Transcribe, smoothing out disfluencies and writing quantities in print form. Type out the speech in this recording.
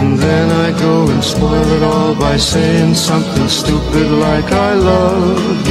And then I go and spoil it all by saying something stupid like I love